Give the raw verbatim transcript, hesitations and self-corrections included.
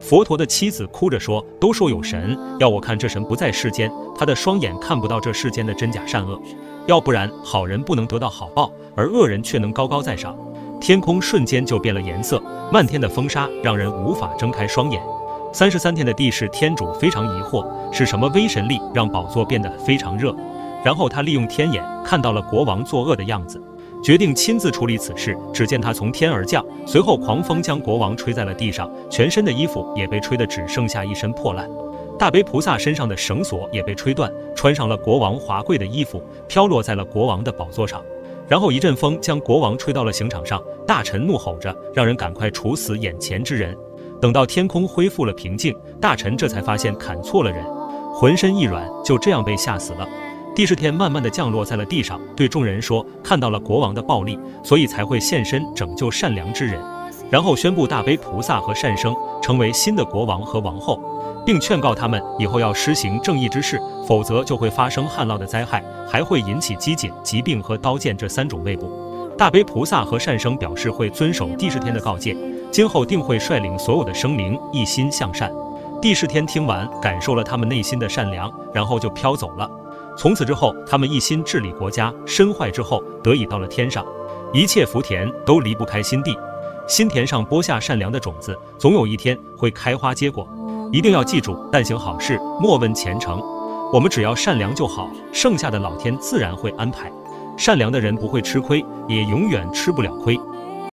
佛陀的妻子哭着说：“都说有神，要我看这神不在世间，他的双眼看不到这世间的真假善恶，要不然好人不能得到好报，而恶人却能高高在上。”天空瞬间就变了颜色，漫天的风沙让人无法睁开双眼。三十三天的帝释天主非常疑惑，是什么威神力让宝座变得非常热？然后他利用天眼看到了国王作恶的样子，决定亲自处理此事。只见他从天而降，随后狂风将国王吹在了地上，全身的衣服也被吹得只剩下一身破烂。大悲菩萨身上的绳索也被吹断，穿上了国王华贵的衣服，飘落在了国王的宝座上。然后一阵风将国王吹到了刑场上，大臣怒吼着，让人赶快处死眼前之人。等到天空恢复了平静，大臣这才发现砍错了人，浑身一软，就这样被吓死了。帝释天慢慢地降落在了地上，对众人说：“看到了国王的暴力，所以才会现身拯救善良之人。”然后宣布大悲菩萨和善生成为新的国王和王后，并劝告他们以后要施行正义之事，否则就会发生旱涝的灾害，还会引起饥馑、疾病和刀剑这三种胃部。大悲菩萨和善生表示会遵守帝释天的告诫，今后定会率领所有的生灵一心向善。帝释天听完，感受了他们内心的善良，然后就飘走了。从此之后，他们一心治理国家，身坏之后得以到了天上。一切福田都离不开心地，心田上播下善良的种子，总有一天会开花结果。一定要记住，但行好事，莫问前程。我们只要善良就好，剩下的老天自然会安排。善良的人不会吃亏，也永远吃不了亏。